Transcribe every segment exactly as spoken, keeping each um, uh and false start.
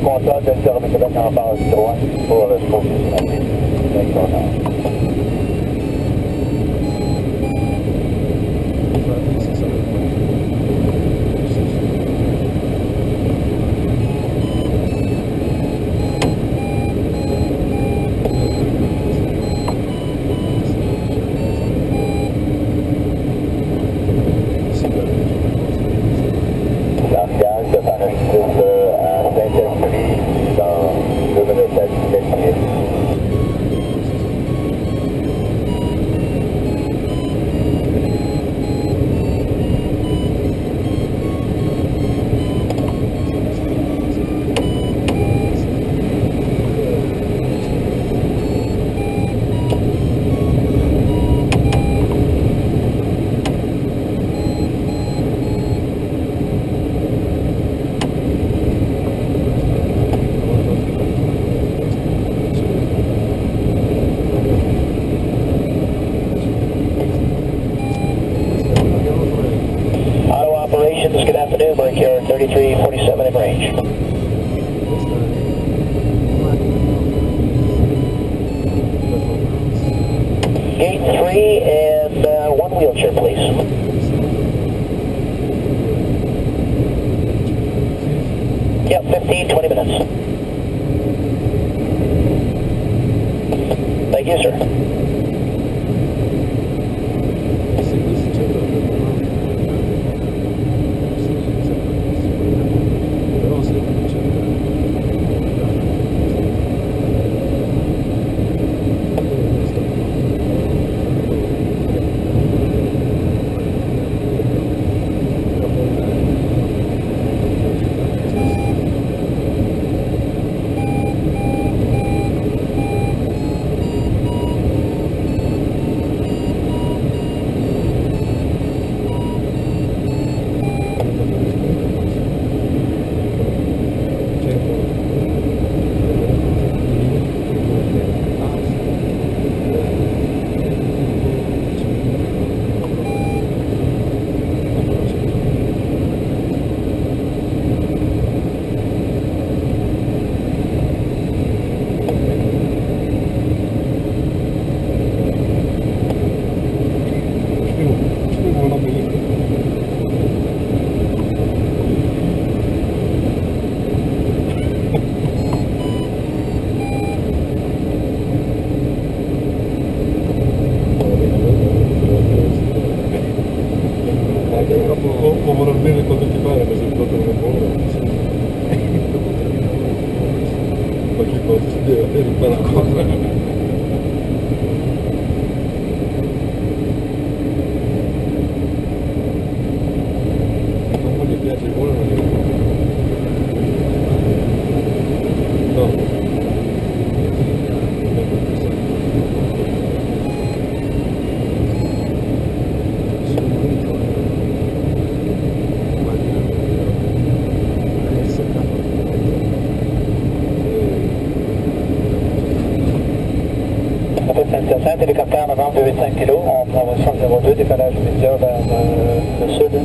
montage de Delta Québec en base droite pour le sport systématique. Langage de parachutiste à Saint-Esprit dans deux minutes à dix-sept minutes. Good afternoon, Brickyard thirty-three forty-seven in range. Gate three and uh, one wheelchair, please. Yep, fifteen, twenty minutes. Thank you, sir. Può non bene quando ti pare, ma se il fatto non è buono. Ma che cosa si deve avere quella cosa? Non gli piace il buono, non gli piace. No. Saint-Hyacinthe, hélicoptère novembre deux virgule cinq kilos, on prend le centre zéro deux, décollage immédiat vers euh, le sud.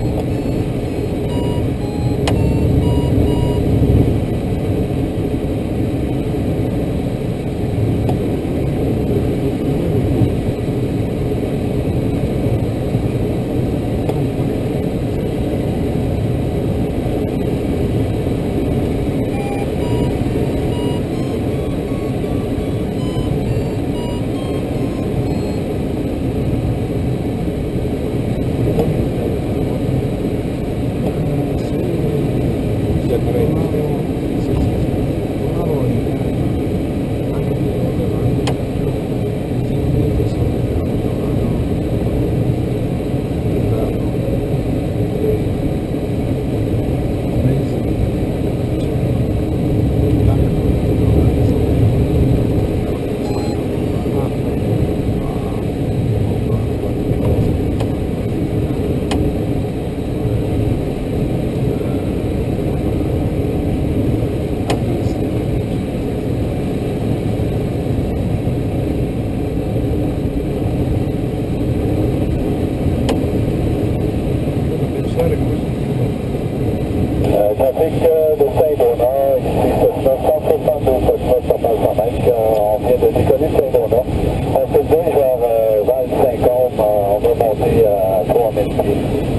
Trafic de Saint-Bernard, ici cent soixante-douze, on vient de décoller de Saint-Donat. On se dirige vers euh, Val-Saint-Côme, on va monter à trois mille pieds.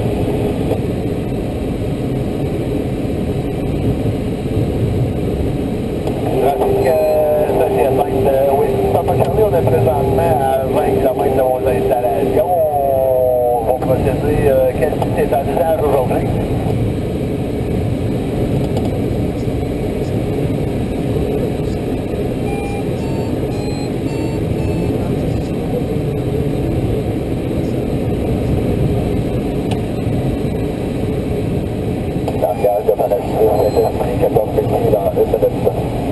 Trafic euh, de G S cinq, euh, oui, Papa Charlie, on est présentement à vingt kilomètres de nos installations. On va procéder, euh, quel site est en usage aujourd'hui? Langage de Manachou, quatorze mille pieds dans une minute.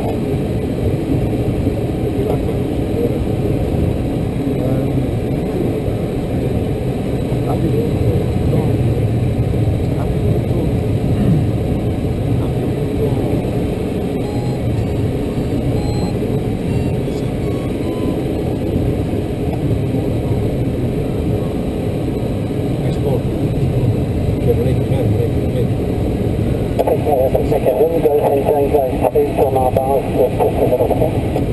Sur en base pour ce développement.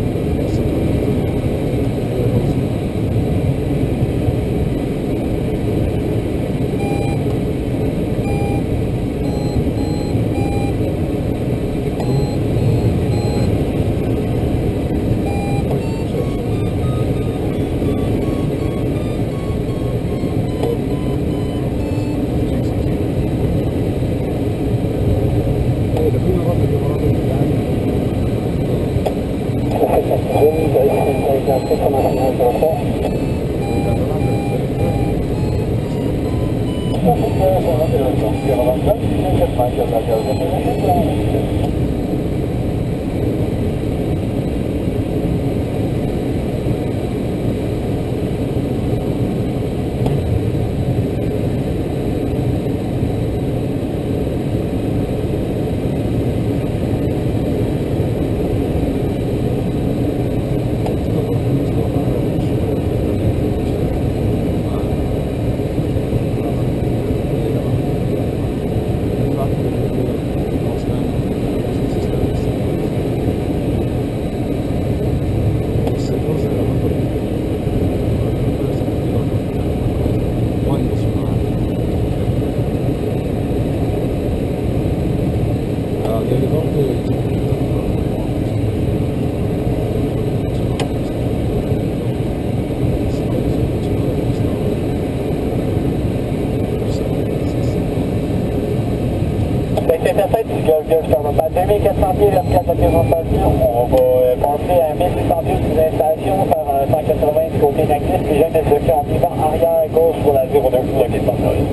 À deux mille quatre cents pieds, la place de présentation, on va passer à mille six cents pieds sous installation, faire un cent quatre-vingts du côté d'actif, puis j'ai une instruction en suivant arrière gauche pour la zéro deux, bloqué de partenariat.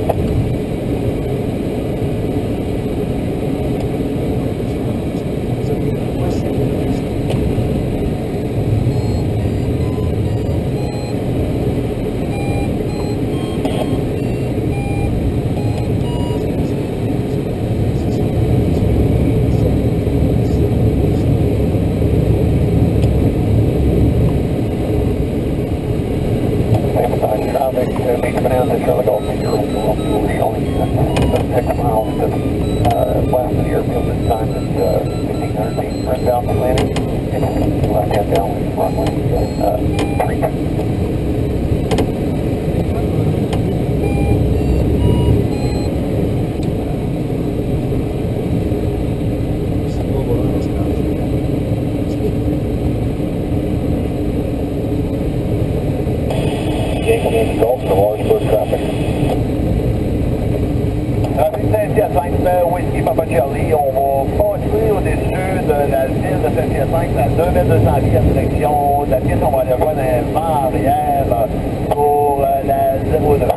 Trafic Saint-Hyacinthe, Whisky Papa Charlie, on va passer au-dessus de la ville de Saint-Hyacinthe à deux mille deux cents pieds en direction de la piste, on va aller voir un vent arrière pour la zéro deux.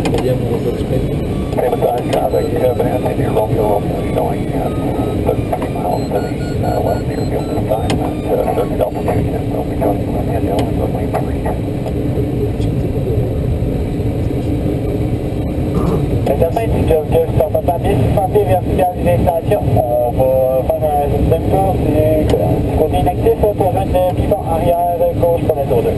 Sabotage traffic, you have an anti-Romeo showing, uh, but visuel des stations. On va faire un deuxième tour du, du côté inactif pour rejoindre pivot arrière gauche pour la tour deux.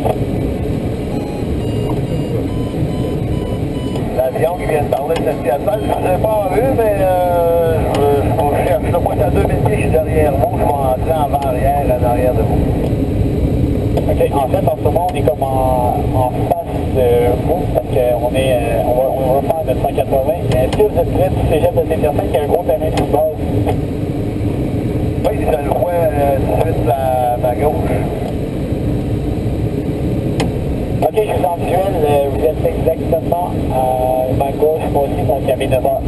L'avion qui vient de parler de cette pièce, je ne l'ai pas vu, mais euh, je, je cherche. Là, moi, c'est à deux mille pieds, je suis derrière vous. Je vais entrer en arrière, en arrière de vous. Ok, en fait, en ce moment, on est comme en, en face de vous, parce qu'on est, euh, on, va, on va faire notre cent quatre-vingts. Est-ce que vous êtes près du cégep de Saint-Hyacinthe, qui a un gros terrain de football? Oui, je le vois euh, tout de suite à ma gauche. Ok, je suis en visuel, euh, vous êtes exactement à ma gauche, moi aussi, donc à mes neuf heures.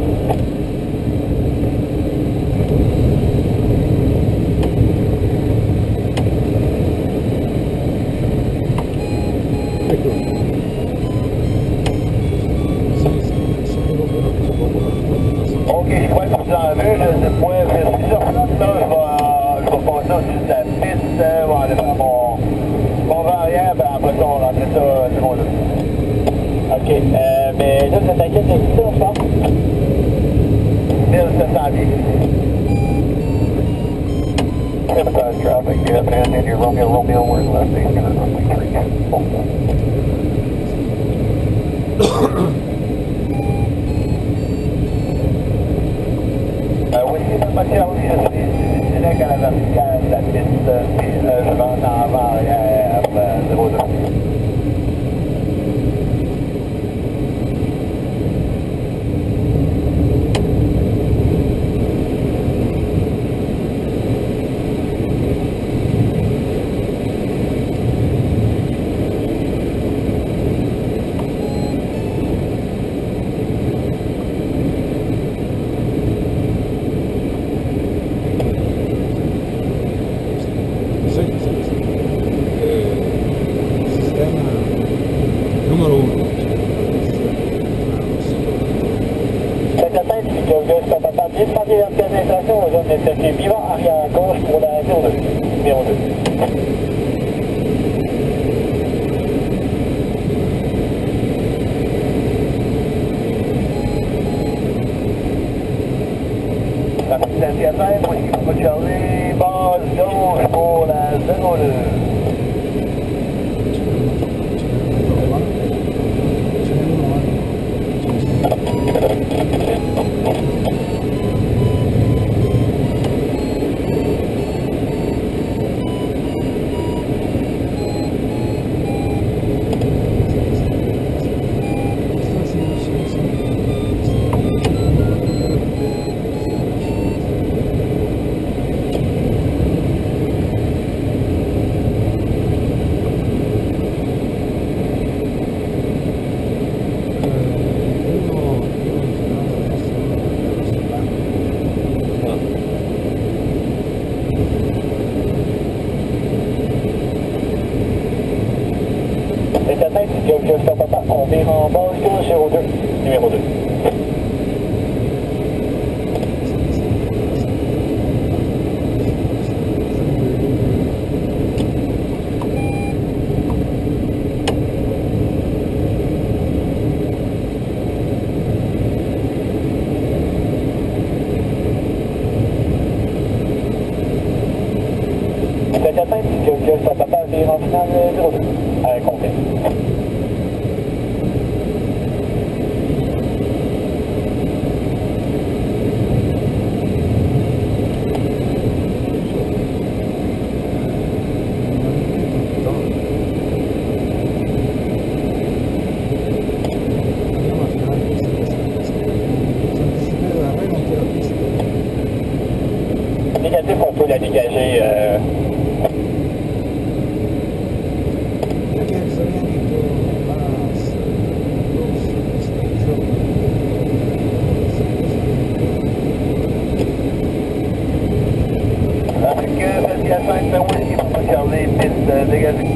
Ok, je crois que vous en avez, je sais pas, je suis sur place, là, je vais, je vais passer au-dessus de la piste, euh, je vais aller faire mon, mon vent arrière, ben après ça, on va rentrer ça, c'est bon là. Ok, euh, mais là, vous êtes à quelle position, je pense? mille sept cents pieds. Sympathize traffic, get up and in your Romeo, Romeo, where's left, he's gonna runway three. Euh, oui, c'est pas mal, oui, je suis direct à la verticale de la piste, puis euh, je rentre en avant arrière, euh, zéro deux. Pivot arrière gauche pour la zéro deux. numéro deux. La petite Saint-Hyacinthe, moi je peux Charlie, base gauche pour la zéro deux. On vire en base gauche zéro deux, numéro deux. Cette atteinte, que ça papa vire en finale zéro deux, à compter. Négatif, on peut la dégager. Euh... Avec euh, à cinq, ben oui, il faut regarder piste euh, dégagée.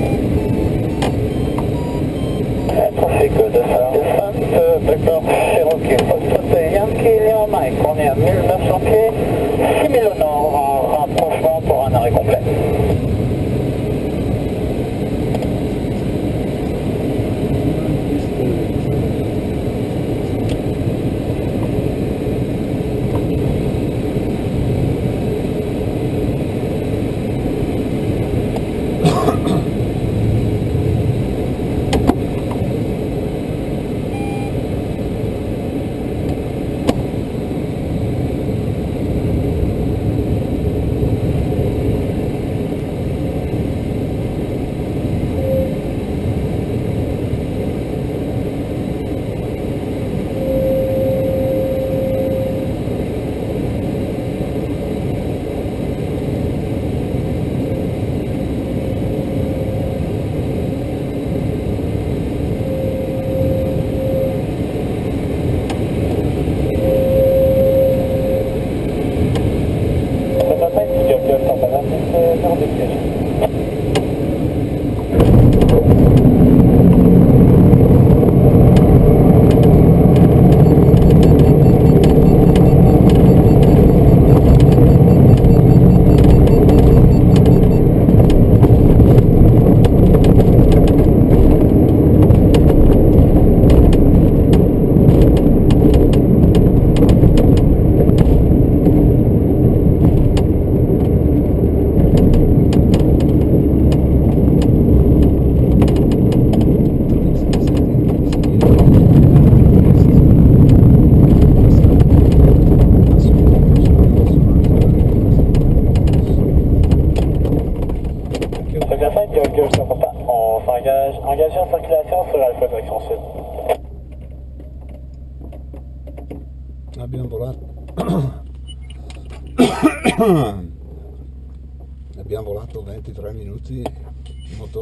Trafic de descente, d'accord, Cherokee, poste Yankee, Léon Mike, on est à mille neuf cents pieds, six mille au nord, en rapprochement pour un arrêt complet. On s'engage, engagé en circulation sur Alpha direction sud. Abbiamo volato. Abbiamo volato ventitré minuti, il motore